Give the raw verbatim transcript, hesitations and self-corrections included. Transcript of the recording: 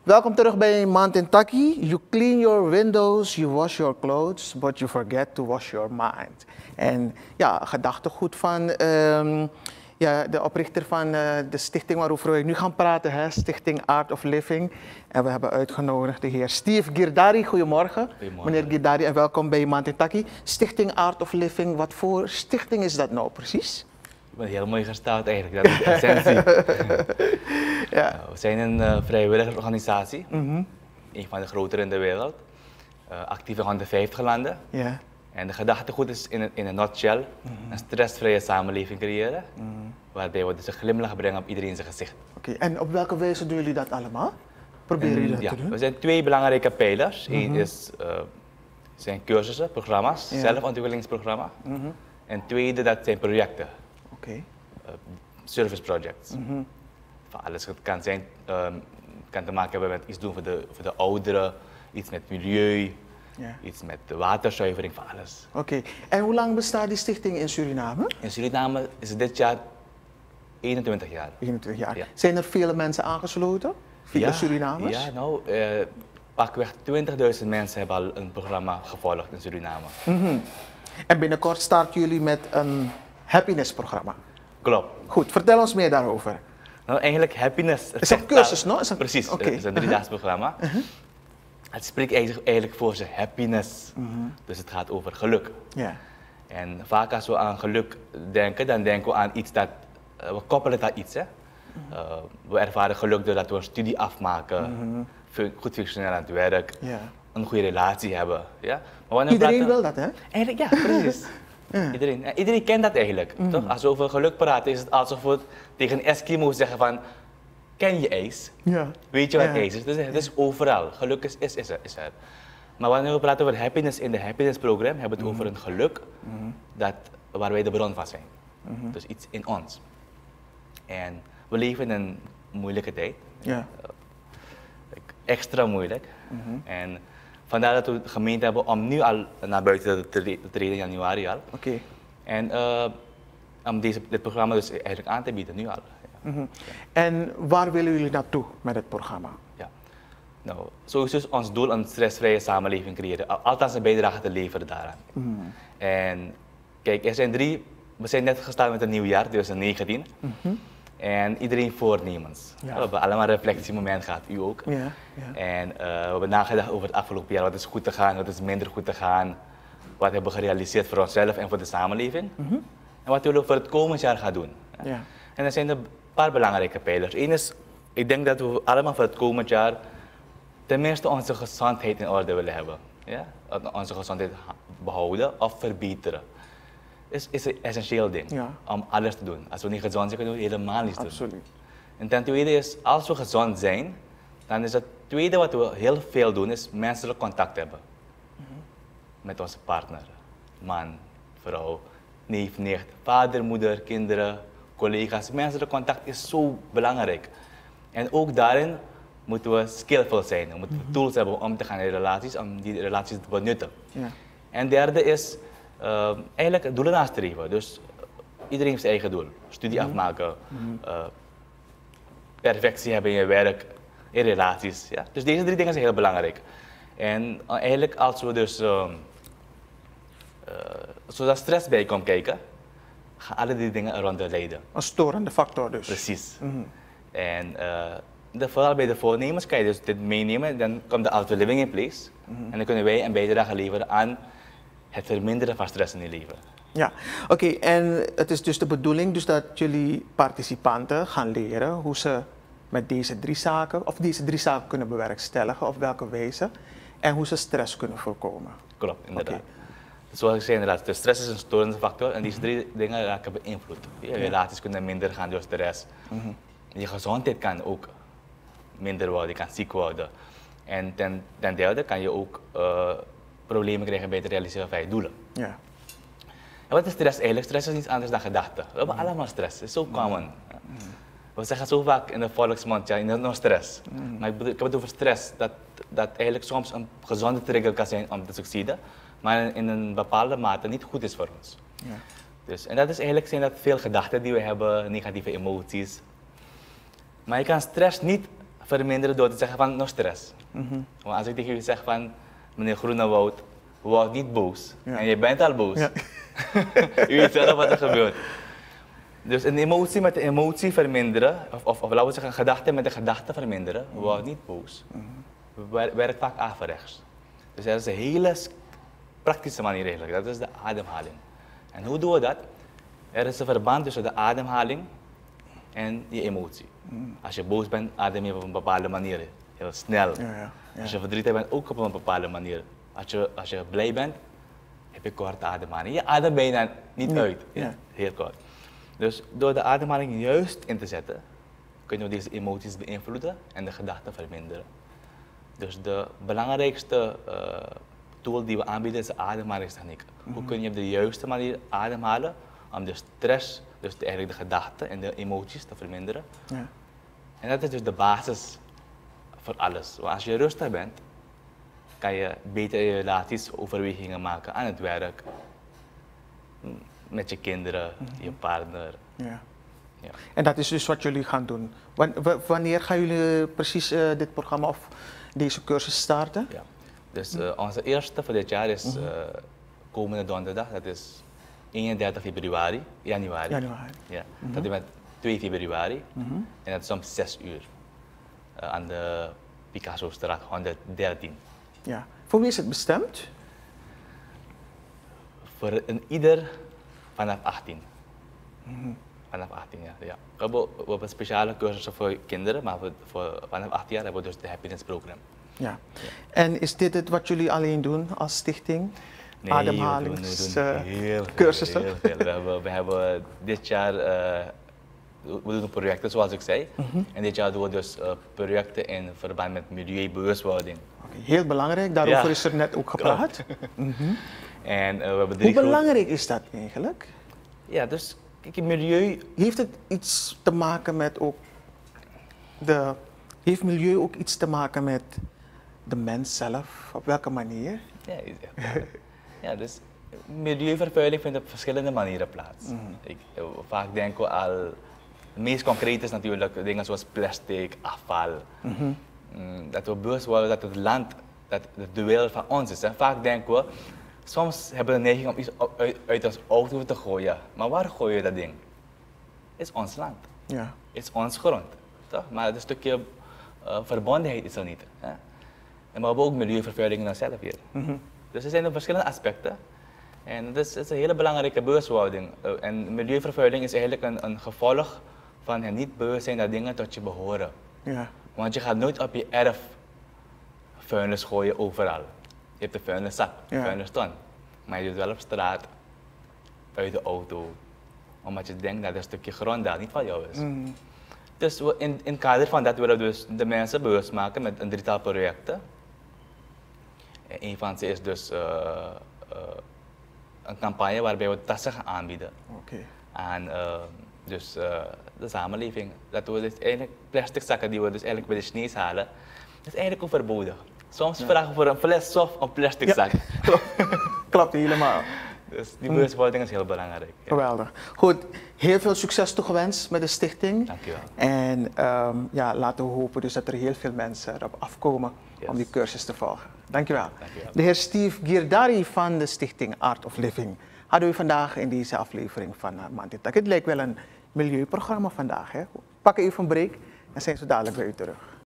Welkom terug bij Mountain Taki. You clean your windows, you wash your clothes, but you forget to wash your mind. En ja, gedachtegoed van um, ja, de oprichter van uh, de stichting waarover we nu gaan praten, hè, Stichting Art of Living. En we hebben uitgenodigd de heer Steve Girdari. Goedemorgen, Goedemorgen. meneer Girdari, en welkom bij Mountain Taki. Stichting Art of Living, wat voor stichting is dat nou precies? Ik ben heel mooi gesteld eigenlijk, dat is de essentie. ja. uh, we zijn een uh, vrijwilligersorganisatie, mm-hmm. een van de grotere in de wereld, uh, actief in honderdvijftig landen. Yeah. En de gedachtegoed is in een, in een nutshell, mm-hmm. een stressvrije samenleving creëren, mm-hmm. waarbij we dus een glimlach brengen op iedereen zijn gezicht. Oké, okay. En op welke wijze doen jullie dat allemaal? Proberen jullie dat ja, te doen? Er zijn twee belangrijke pijlers. Eén mm-hmm. is, uh, zijn cursussen, programma's, yeah. zelfontwikkelingsprogramma. Mm-hmm. En tweede, dat zijn projecten. Okay. Uh, service projects. Mm-hmm. Van alles. Het kan, zijn, um, kan te maken hebben met iets doen voor de, voor de ouderen, iets met milieu, yeah. iets met de waterzuivering, van alles. Oké, okay. En hoe lang bestaat die stichting in Suriname? In Suriname is het dit jaar eenentwintig jaar. eenentwintig jaar. Ja. Zijn er vele mensen aangesloten? Vele ja, Surinamers? Ja, nou, uh, pakweg twintigduizend mensen hebben al een programma gevolgd in Suriname. Mm-hmm. En binnenkort starten jullie met een happiness-programma. Klopt. Goed, vertel ons meer daarover. Nou, eigenlijk happiness. Het is een cursus, no? Is een... Precies, okay. het is een driedaags programma. Uh-huh. Het spreekt eigenlijk voor zijn happiness. Uh-huh. Dus het gaat over geluk. Yeah. En vaak als we aan geluk denken, dan denken we aan iets dat, uh, we koppelen dat iets. Hè? Uh-huh. Uh, we ervaren geluk doordat we een studie afmaken, uh-huh. goed functioneren aan het werk, yeah. een goede relatie hebben. Ja? Maar Iedereen praten... wil dat, hè? Eigenlijk, ja, precies. Ja. Iedereen, iedereen kent dat eigenlijk, mm. toch? Als we over geluk praten, is het alsof we tegen een Eskimo zeggen van, ken je ijs? Ja. Weet je wat ja. ijs is? Dus het is overal. Geluk is, is, is, er, is er. Maar wanneer we praten over happiness in de happiness program, hebben we het mm. over een geluk mm. dat, waar wij de bron van zijn. Mm-hmm. Dus iets in ons. En we leven in een moeilijke tijd. Ja. Uh, extra moeilijk. Mm-hmm. En vandaar dat we de gemeente hebben om nu al naar buiten te treden in januari al. Oké. Okay. En uh, om deze, dit programma dus eigenlijk aan te bieden, nu al. Ja. Mm-hmm. Ja. En waar willen jullie naartoe met het programma? Ja. Nou, sowieso is ons doel een stressvrije samenleving creëren. Althans een bijdrage te leveren daaraan. Mm-hmm. En kijk, er zijn drie, we zijn net gestart met een nieuw jaar, twintig negentien. Mm-hmm. En iedereen voornemens. Ja. We hebben allemaal een reflectiemoment gehad, u ook. Ja, ja. En uh, we hebben nagedacht over het afgelopen jaar, wat is goed te gaan, wat is minder goed te gaan. Wat hebben we gerealiseerd voor onszelf en voor de samenleving. Mm-hmm. En wat willen we voor het komend jaar gaan doen. Ja. Ja. En er zijn er een paar belangrijke pijlers. Eén is, ik denk dat we allemaal voor het komend jaar tenminste onze gezondheid in orde willen hebben. Ja? Onze gezondheid behouden of verbeteren. Is, is een essentieel ding, ja. om alles te doen. Als we niet gezond zijn, kunnen we helemaal niets doen. Absoluut. En ten tweede is, als we gezond zijn, dan is het tweede wat we heel veel doen, is menselijk contact hebben. Mm-hmm. Met onze partner, man, vrouw, neef, nicht, vader, moeder, kinderen, collega's. Menselijk contact is zo belangrijk. En ook daarin moeten we skillful zijn. We moeten mm-hmm. tools hebben om te gaan in relaties, om die relaties te benutten. Ja. En derde is, Uh, eigenlijk doelen nastreven. Dus uh, iedereen heeft zijn eigen doel. Studie mm-hmm. afmaken, mm-hmm. uh, perfectie hebben in je werk, in relaties. Ja? Dus deze drie dingen zijn heel belangrijk. En uh, eigenlijk als we dus, uh, uh, zodat stress bij komt kijken, gaan alle die dingen eronder leiden. Een storende factor dus. Precies. Mm-hmm. En uh, de, vooral bij de voornemens kan je dus dit meenemen, dan komt de Art of Living in place. Mm-hmm. En dan kunnen wij een bijdrage leveren aan het verminderen van stress in je leven. Ja, oké. Okay, en het is dus de bedoeling dus dat jullie participanten gaan leren hoe ze met deze drie zaken, of deze drie zaken kunnen bewerkstelligen, op welke wijze, en hoe ze stress kunnen voorkomen. Klopt, inderdaad. Okay. Dus zoals ik zei inderdaad, de stress is een storende factor en deze drie dingen raken beïnvloed. Je relaties kunnen minder gaan door stress. Mm-hmm. Je gezondheid kan ook minder worden, je kan ziek worden. En ten, ten derde kan je ook uh, problemen krijgen bij het realiseren van je doelen. Ja. En wat is stress eigenlijk? Stress is niets anders dan gedachten. We hebben mm. allemaal stress, het is zo common. Mm. We zeggen zo vaak in de volksmond, ja, je hebt nog stress. Mm. Maar ik, bedoel, ik heb het over stress, dat, dat eigenlijk soms een gezonde trigger kan zijn om te succeeden, maar in, in een bepaalde mate niet goed is voor ons. Ja. Dus, en dat is eigenlijk zijn dat veel gedachten die we hebben, negatieve emoties. Maar je kan stress niet verminderen door te zeggen van no stress. Mhm. Want als ik tegen u zeg van meneer Groenewoud, word niet boos. Ja. En je bent al boos. Ja. U weet zelf wat er gebeurt. Dus een emotie met de emotie verminderen, of, of, of laten we zeggen een gedachte met de gedachte verminderen, word niet boos. Wer- Werkt vaak averechts. Dus dat is een hele s- praktische manier eigenlijk, dat is de ademhaling. En hoe doen we dat? Er is een verband tussen de ademhaling en je emotie. Als je boos bent, adem je op een bepaalde manier, heel snel. Ja, ja, ja. Als je verdrietig bent, ook op een bepaalde manier. Als je, als je blij bent, heb je korte ademhaling. Je ademt bijna niet Ja, uit, ja. heel kort. Dus door de ademhaling juist in te zetten, kunnen we deze emoties beïnvloeden en de gedachten verminderen. Dus de belangrijkste uh, tool die we aanbieden is de ademhalingstechniek. Mm-hmm. Hoe kun je op de juiste manier ademhalen om de stress, dus de, eigenlijk de gedachten en de emoties te verminderen. Ja. En dat is dus de basis voor alles. Want als je rustig bent, kan je beter je relaties, overwegingen maken aan het werk, met je kinderen, mm-hmm. je partner. Ja. Ja. En dat is dus wat jullie gaan doen. Wan- w- wanneer gaan jullie precies uh, dit programma of deze cursus starten? Ja. Dus uh, onze eerste voor dit jaar is uh, komende donderdag, dat is eenendertig februari, januari. Januari. Ja. Mm-hmm. Dat is met twee februari Mm-hmm. en dat is om zes uur uh, aan de Picasso-straat honderddertien. Ja. Voor wie is het bestemd? Voor een ieder vanaf achttien. Mm-hmm. Vanaf achttien jaar, ja. We hebben, we hebben speciale cursussen voor kinderen, maar voor, voor, vanaf achttien jaar hebben we dus de Happiness Program. Ja. Ja. En is dit het wat jullie alleen doen als stichting? Nee, Ademhalings, we doen, we doen uh, heel veel, cursussen? heel veel. We, hebben, we hebben dit jaar, uh, we doen projecten zoals ik zei. Mm-hmm. En dit jaar doen we dus uh, projecten in verband met milieubewustwording. Okay, heel belangrijk, daarover Ja. is er net ook gepraat. Mm-hmm. En uh, we hebben drie Hoe grote- belangrijk is dat eigenlijk? Ja, dus kijk, het milieu. Heeft het iets te maken met ook de... Heeft milieu ook iets te maken met de mens zelf? Op welke manier? Ja, je zegt- ja, dus milieuvervuiling vindt op verschillende manieren plaats. Mm. Ik, eh, vaak denken we al, het meest concreet is natuurlijk dingen zoals plastic, afval. Mm-hmm. Mm, dat we bewust worden dat het land, dat de wereld van ons is. En vaak denken we, soms hebben we de neiging om iets uit, uit ons auto te gooien. Maar waar gooi je dat ding? Het is ons land. Ja. Het is ons grond. Toch? Maar het stukje uh, verbondenheid is er niet. Hè? En we hebben ook milieuvervuiling in onszelf hier. Mm-hmm. Dus er zijn er verschillende aspecten. En dat is, dat is een hele belangrijke bewustwording. Uh, en milieuvervuiling is eigenlijk een, een gevolg van het niet bewust zijn dat dingen tot je behoren. Ja. Want je gaat nooit op je erf vuilnis gooien overal. Je hebt een vuilniszak, een Ja. vuilniston. Maar je doet wel op straat, uit de auto. Omdat je denkt dat een stukje grond daar niet van jou is. Mm. Dus we in, in het kader van dat willen we dus de mensen bewust maken met een drietal projecten. En een van ze is dus uh, uh, een campagne waarbij we tassen gaan aanbieden Oké. aan uh, dus, uh, de samenleving. Dat we dus eigenlijk plastic zakken die we dus eigenlijk bij de Chinees halen, dat is eigenlijk ook verboden. Soms Ja. vragen we voor een fles of een plastic Ja. zak. Klopt helemaal. Dus die bewustwording is heel belangrijk. Ja. Geweldig. Goed, heel veel succes toegewenst met de stichting. Dankjewel. En um, ja, laten we hopen dus dat er heel veel mensen erop afkomen Yes. om die cursus te volgen. Dankjewel. Dankjewel. De heer Steve Girdari van de stichting Art of Living hadden we vandaag in deze aflevering van uh, Mantitak. Het lijkt wel een milieuprogramma vandaag. Hè? We pakken even een break en zijn zo dadelijk bij u terug.